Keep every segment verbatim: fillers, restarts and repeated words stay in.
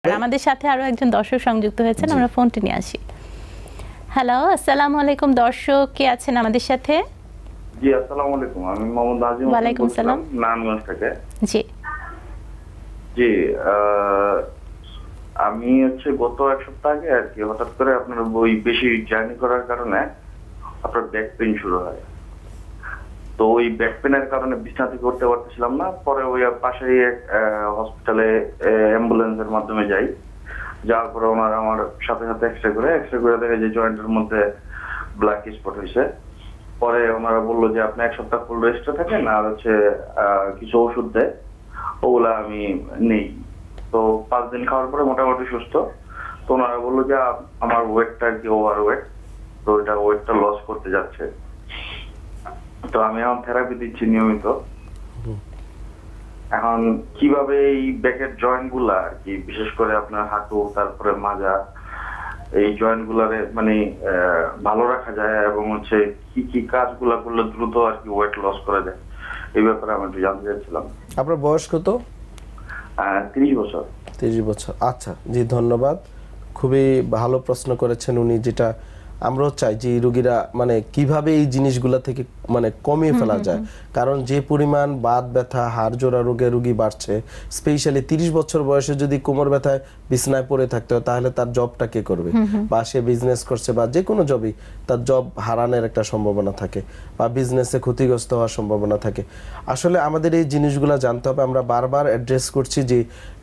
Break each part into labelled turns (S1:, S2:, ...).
S1: আমাদের সাথে আরো একজন দর্শক সংযুক্ত হয়েছেন, আমরা ফোনটি নিয়ে আসি। হ্যালো, আসসালামু আলাইকুম দর্শক, কে আছেন আমাদের সাথে?
S2: জি আসসালামু আলাইকুম, আমি মোহাম্মদ আজিম
S1: ওয়ালাইকুম সালাম।
S2: নারায়ণগঞ্জ থেকে।
S1: জি
S2: জি আমি হচ্ছে গত এক সপ্তাহ আগে আর কি হঠাৎ করে আপনার ওই বেশি জার্নি করার কারণে আপনার ব্যাক পেইন শুরু হয়। তো ওই ব্যাক পেইনের কারণে বিছানা থেকে উঠতে পারতেছিলাম না। পরে ওই পাশেই এক হসপিটালে অ্যাম্বুলেন্সের মাধ্যমে যাই। যাওয়ার পরে ওনারা আমার সাথে সাথে এক্সরে করে এক্সরে করে দেখে যে জয়েন্টের মধ্যে ব্ল্যাক স্পট হয়েছে। পরে ওনারা বললো যে আপনি এক সপ্তাহ ফুল রেস্টে থাকেন আর হচ্ছে কিছু ওষুধ দেয়, ওগুলা আমি নেই। তো পাঁচ দিন খাওয়ার পরে মোটামুটি সুস্থ। তো ওনারা বললো যে আমার ওয়েটটা আর কি ওভার ওয়েট, তো এটা ওয়েটটা লস করতে যাচ্ছে। তো আমি এখন থেরাপি দিচ্ছি নিয়মিত। এখন কিভাবে এই ব্যাকের জয়েন্ট গুলা আর কি, বিশেষ করে আপনার হাঁটু তারপরে মাজা, এই জয়েন্ট গুলারে মানে ভালো রাখা যায় এবং হচ্ছে কি কি কাজগুলা করলে দ্রুত আর কি ওয়েট লস করা যায়, এই ব্যাপারে আমি একটু জানতে চাচ্ছিলাম।
S3: আপনার বয়স কত?
S2: ত্রিশ বছর।
S3: ত্রিশ বছর, আচ্ছা জি ধন্যবাদ। খুবই ভালো প্রশ্ন করেছেন উনি, যেটা আমরাও চাই যে রোগীরা মানে কিভাবে এই জিনিসগুলা থেকে মানে কমিয়ে ফেলা যায়। কারণ যে পরিমাণ বাত ব্যথা হাড় জোড়া রোগে রোগী বাড়ছে, স্পেশালি তিরিশ বছর বয়সে যদি কোমর ব্যথায় বিছনায় পড়ে থাকতে হয় তাহলে তার জবটা কে করবে? বা সে বিজনেস করছে বা যে কোনো জবই, তার জব হারানোর একটা সম্ভাবনা থাকে বা বিজনেসে ক্ষতিগ্রস্ত হওয়ার সম্ভাবনা থাকে। আসলে আমাদের এই জিনিসগুলা জানতে হবে। আমরা বারবার অ্যাড্রেস করছি যে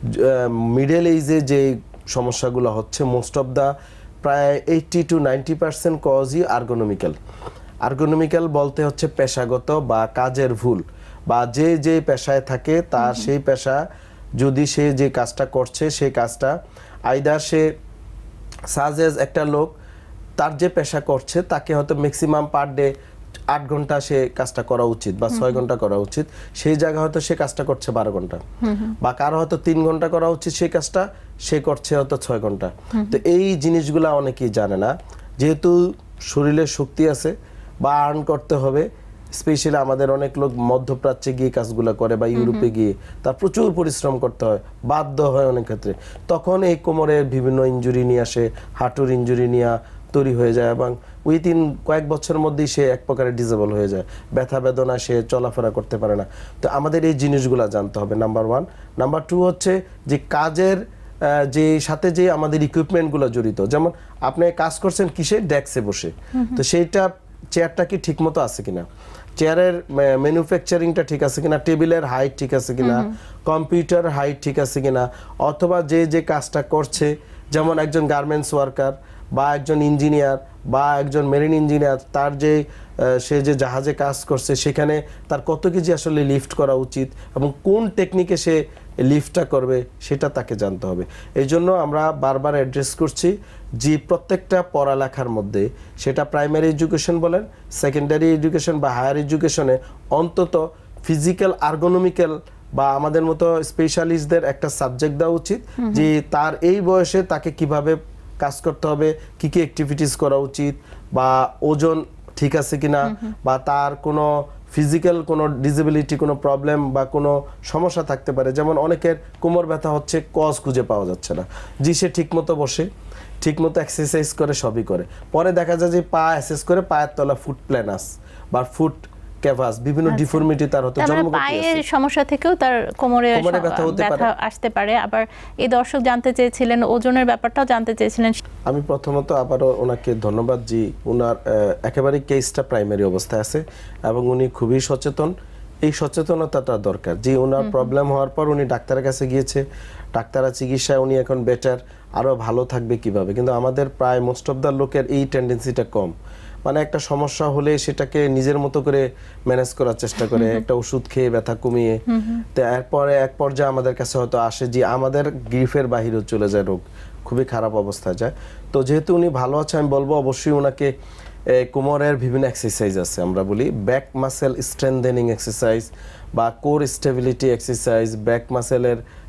S3: মিডল এজে যে সমস্যাগুলো হচ্ছে, মোস্ট অফ দ্য প্রায় এইটটি টু নাইনটি পার্সেন্ট কজই আর্গোনমিক্যাল। আর্গোনমিক্যাল বলতে হচ্ছে পেশাগত বা কাজের ভুল, বা যে যে পেশায় থাকে তার সেই পেশা যদি সে যে কাজটা করছে সেই কাজটা আইদার সে সাজেজ একটা লোক তার যে পেশা করছে তাকে হয়তো ম্যাক্সিমাম পার ডে আট ঘন্টা সে কাজটা করা উচিত বা ছয় ঘন্টা করা উচিত, সেই জায়গায় হয়তো সে কাজটা করছে বারো ঘন্টা, বা কারো হয়তো তিন ঘন্টা করা উচিত সেই কাজটা সে করছে হয়তো ছয় ঘন্টা। তো এই জিনিসগুলা অনেকেই জানে না। যেহেতু শরীরে শক্তি আছে বা আর্ন করতে হবে, স্পেশালি আমাদের অনেক লোক মধ্যপ্রাচ্যে গিয়ে কাজগুলো করে বা ইউরোপে গিয়ে তার প্রচুর পরিশ্রম করতে হয়, বাধ্য হয় অনেক ক্ষেত্রে, তখন এই কোমরের বিভিন্ন ইনজুরি নিয়ে আসে, হাঁটুর ইনজুরি নিয়ে তৈরি হয়ে যায় এবং উইথিন কয়েক বছরের মধ্যেই সে এক প্রকারের ডিসেবল হয়ে যায়, ব্যথা বেদনা, সে চলাফেরা করতে পারে না। তো আমাদের এই জিনিসগুলো জানতে হবে, নাম্বার ওয়ান। নাম্বার টু হচ্ছে যে কাজের যে সাথে যে আমাদের ইকুইপমেন্টগুলো জড়িত, যেমন আপনি কাজ করছেন কিসে, ডেস্কে বসে, তো সেইটা চেয়ারটা কি ঠিক মতো আছে কিনা, চেয়ারের ম্যানুফ্যাকচারিংটা ঠিক আছে কিনা, টেবিলের হাইট ঠিক আছে কিনা, কম্পিউটার হাইট ঠিক আছে কিনা, অথবা যে যে কাজটা করছে, যেমন একজন গার্মেন্টস ওয়ার্কার বা একজন ইঞ্জিনিয়ার বা একজন মেরিন ইঞ্জিনিয়ার, তার যে সে যে জাহাজে কাজ করছে সেখানে তার কত কেজি আসলে লিফট করা উচিত এবং কোন টেকনিকে সে লিফটটা করবে সেটা তাকে জানতে হবে। এই জন্য আমরা বারবার অ্যাড্রেস করছি যে প্রত্যেকটা পড়ালেখার মধ্যে, সেটা প্রাইমারি এডুকেশন বলেন, সেকেন্ডারি এডুকেশন বা হায়ার এডুকেশনে, অন্তত ফিজিক্যাল আর্গোনমিক্যাল বা আমাদের মতো স্পেশালিস্টদের একটা সাবজেক্ট দেওয়া উচিত, যে তার এই বয়সে তাকে কিভাবে কাজ করতে হবে, কি কি অ্যাক্টিভিটিস করা উচিত, বা ওজন ঠিক আছে কিনা, বা তার কোনো ফিজিক্যাল কোনো ডিসেবিলিটি, কোনো প্রবলেম বা কোনো সমস্যা থাকতে পারে। যেমন অনেকের কোমর ব্যথা হচ্ছে, কজ খুঁজে পাওয়া যাচ্ছে না, জি সে ঠিকমতো বসে, ঠিকমতো এক্সারসাইজ করে, সবই করে, পরে দেখা যায় যে পা অ্যাসেস করে পায়ের তলা ফুট প্ল্যানাস বা ফুট ক্যাভাস, বিভিন্ন ডিফর্মিটি তার হতে জন্মগত
S1: পায়ের সমস্যা থেকেও তার কোমরে ব্যথা আসতে পারে। আবার এই দর্শক জানতে চেয়েছিলেন ওজনের ব্যাপারটাও জানতে চেয়েছিলেন।
S3: আমি প্রথমত আবারও ওনাকে ধন্যবাদ, জি ওনার একেবারে কেসটা প্রাইমারি অবস্থায় আছে এবং উনি খুবই সচেতন। এই সচেতনতাটা দরকার, যে ওনার প্রবলেম হওয়ার পর উনি ডাক্তারের কাছে গিয়েছে, ডাক্তারের চিকিৎসায় উনি এখন বেটার, আরও ভালো থাকবে কিভাবে। কিন্তু আমাদের প্রায় মোস্ট অফ দ্য লোকের এই টেন্ডেন্সিটা কম, মানে একটা সমস্যা হলে সেটাকে নিজের মতো করে ম্যানেজ করার চেষ্টা করে, একটা ওষুধ খেয়ে ব্যথা কমিয়ে, তো এরপরে এক পর্যায়ে আমাদের কাছে হয়তো আসে যে আমাদের গ্রিফের বাহিরেও চলে যায় রোগ, খুবই খারাপ অবস্থায় যায়। তো যেহেতু উনি ভালো আছে, আমি বলবো অবশ্যই ওনাকে কোমরের বিভিন্ন এক্সারসাইজ আছে, আমরা বলি ব্যাক মাসেল স্ট্রেংথেনিং এক্সারসাইজ বা কোর স্টেবিলিটি এক্সারসাইজ, ব্যাক মাসেলের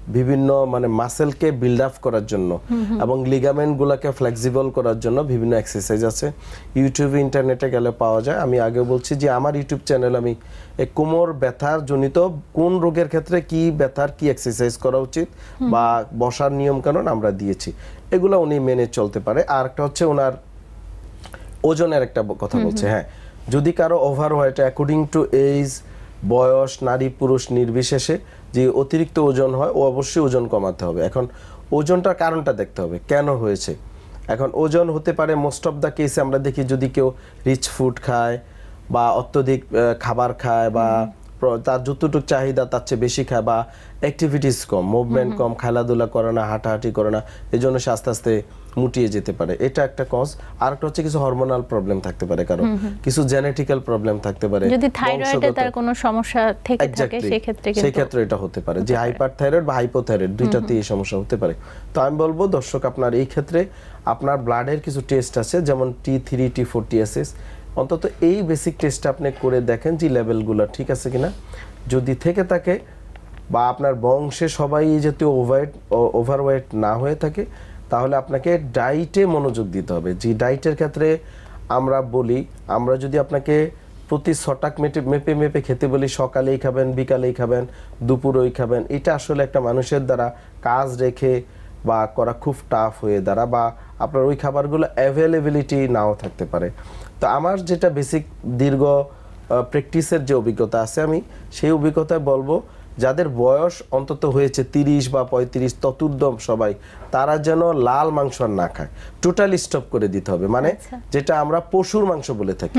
S3: বিভিন্ন মানে মাসেলকে বিল্ড আপ করার জন্য এবং লিগামেন্টগুলোকে ফ্লেক্সিবল করার জন্য বিভিন্ন এক্সারসাইজ আছে, ইউটিউবে ইন্টারনেটে গেলে পাওয়া যায়। আমি আগে বলছি যে আমার ইউটিউব চ্যানেল আমি এই কোমর ব্যথার জনিত কোন রোগের ক্ষেত্রে কি ব্যথার কি এক্সারসাইজ করা উচিত বা বসার নিয়ম কানুন আমরা দিয়েছি, এগুলো উনি মেনে চলতে পারে। আর একটা হচ্ছে ওনার ওজনের একটা কথা বলছে, হ্যাঁ যদি কারো overweight according to age, বয়স, নারী পুরুষ নির্বিশেষে যে অতিরিক্ত ওজন হয় ও অবশ্যই ওজন কমাতে হবে। এখন ওজনটার কারণটা দেখতে হবে কেন হয়েছে। এখন ওজন হতে পারে মোস্ট অফ দ্য কেসে আমরা দেখি যদি কেউ রিচ ফুড খায় বা অত্যধিক খাবার খায় বা তার যতটুকু চাহিদা তার চেয়ে বেশি খায় বা অ্যাক্টিভিটিস কম, মুভমেন্ট কম, খেলাধুলা করে না, হাঁটাহাঁটি করে না, এই জন্য সে আস্তে আস্তে মুটিয়ে যেতে পারে, এটা একটা কজ। আর একটা হচ্ছে কিছু হরমোনাল প্রবলেম থাকতে পারে, কারণ কিছু জেনেটিক্যাল প্রবলেম থাকতে পারে,
S1: যদি থাইরয়েডে তার কোনো সমস্যা থেকে থাকে সেই ক্ষেত্রে কিন্তু
S3: সেই ক্ষেত্রে এটা হতে পারে যে হাইপারথাইরয়েড বা হাইপোথাইরয়েড দুইটাতেই এই সমস্যা হতে পারে। তো আমি বলবো দর্শক আপনার এই ক্ষেত্রে আপনার ব্লাডের কিছু টেস্ট আছে, যেমন T three, T four, T S S, অন্তত এই বেসিক টেস্টটা আপনি করে দেখেন যে লেভেলগুলো ঠিক আছে কিনা। যদি থেকে থাকে বা আপনার বংশে সবাই এই জাতীয় ওভারওয়েট ওভারওয়েট না হয়ে থাকে, তাহলে আপনাকে ডায়েটে মনোযোগ দিতে হবে। যে ডায়েটের ক্ষেত্রে আমরা বলি, আমরা যদি আপনাকে প্রতি ছটাক মেপে মেপে মেপে খেতে বলি, সকালেই খাবেন, বিকালেই খাবেন, দুপুরেই খাবেন, এটা আসলে একটা মানুষের দ্বারা কাজ রেখে বা করা খুব টাফ হয়ে দাঁড়া, বা আপনার ওই খাবারগুলো অ্যাভেলেবিলিটি নাও থাকতে পারে। তো আমার যেটা বেসিক দীর্ঘ প্র্যাকটিসের যে অভিজ্ঞতা আছে, আমি সেই অভিজ্ঞতায় বলবো যাদের বয়স অন্তত হয়েছে তিরিশ বা পঁয়ত্রিশ ততুর্ধম সবাই, তারা যেন লাল মাংস না খায়, টোটালি স্টপ করে দিতে হবে। মানে যেটা আমরা পশুর মাংস বলে থাকি,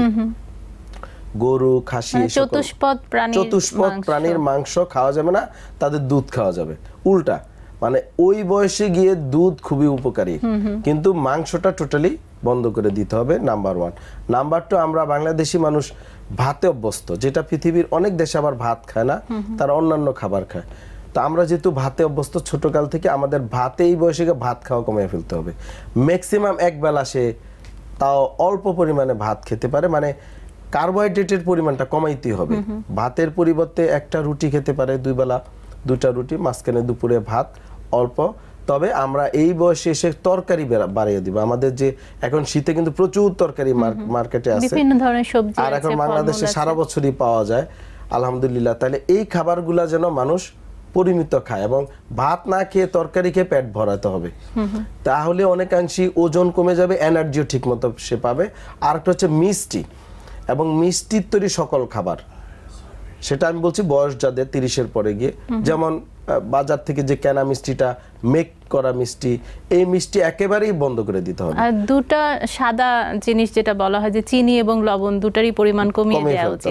S3: গরু, খাসি,
S1: চতুষ্পদ প্রাণীর
S3: চতুষ্পদ প্রাণীর মাংস খাওয়া যাবে না, তাদের দুধ খাওয়া যাবে। উল্টা মানে ওই বয়সে গিয়ে দুধ খুবই উপকারী, কিন্তু মাংসটা টোটালি বন্ধ করে দিতে হবে, নাম্বার ওয়ান। নাম্বার টু, আমরা বাংলাদেশি মানুষ ভাতে অভ্যস্ত, যেটা পৃথিবীর অনেক দেশে আবার ভাত খায় না, তারা অন্যান্য খাবার খায়। তো আমরা যেহেতু ভাতে অভ্যস্ত ছোটকাল থেকে, আমাদের ভাতে এই বয়সে ভাত খাওয়া কমিয়ে ফেলতে হবে। ম্যাক্সিমাম এক বেলা সে তাও অল্প পরিমাণে ভাত খেতে পারে, মানে কার্বোহাইড্রেটের পরিমাণটা কমাইতে হবে। ভাতের পরিবর্তে একটা রুটি খেতে পারে, দুই বেলা দুটা রুটি, মাঝখানে দুপুরে ভাত অল্প। তবে আমরা এই বয়সে এসে তরকারি বাড়িয়ে দিব। আমাদের যে এখন শীতে কিন্তু প্রচুর তরকারি মার্কেটে আছে,
S1: বিভিন্ন ধরনের সবজি
S3: আর এখন বাংলাদেশে সারা বছরই পাওয়া যায় আলহামদুলিল্লাহ। তাহলে এই খাবারগুলা যেন মানুষ পরিমিত খায় এবং ভাত না খেয়ে তরকারি খেয়ে পেট ভরাতে হবে, তাহলে অনেকাংশে ওজন কমে যাবে, এনার্জিও ঠিক মতো সে পাবে। আর একটা হচ্ছে মিষ্টি এবং মিষ্টির তৈরি সকল খাবার, সেটা আমি বলছি বয়স যাদের তিরিশের পরে গিয়ে, যেমন বাজার থেকে যে কেনা মিষ্টিটা, মেক করা মিষ্টি, এই মিষ্টি একেবারেই বন্ধ করে দিতে হবে।
S1: আর দুটা সাদা জিনিস যেটা বলা হয় যে চিনি এবং লবণ, দুটারই পরিমাণ কমিয়ে দেওয়া উচিত।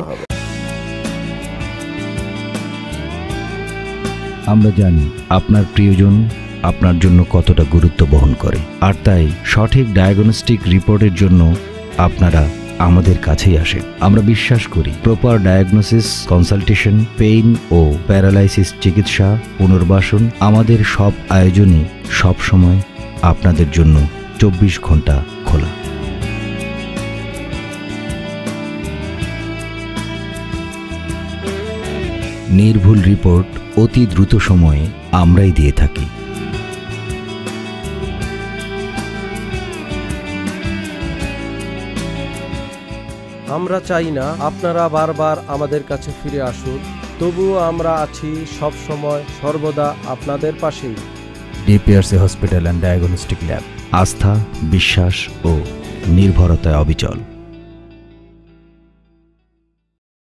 S4: আমরা জানি আপনার প্রিয়জন আপনার জন্য কতটা গুরুত্ব বহন করে, আর তাই সঠিক ডায়াগনস্টিক রিপোর্টের জন্য আপনারা আমাদের কাছেই আসেন। আমরা বিশ্বাস করি প্রপার ডায়াগনোসিস, কনসালটেশন, পেইন ও প্যারালাইসিস চিকিৎসা, পুনর্বাসন, আমাদের সব আয়োজনই সব সময় আপনাদের জন্য চব্বিশ ঘন্টা খোলা। নির্ভুল রিপোর্ট অতি দ্রুত সময়ে আমরাই দিয়ে থাকি।
S3: আমরা চাই না আপনারা বারবার আমাদের কাছে ফিরে আসুন, তবুও আমরা আছি সব সময় সর্বদা আপনাদের পাশেই।
S4: DPRC hospital and diagnostic lab, আস্থা, বিশ্বাস ও নির্ভরতায় অবিচল।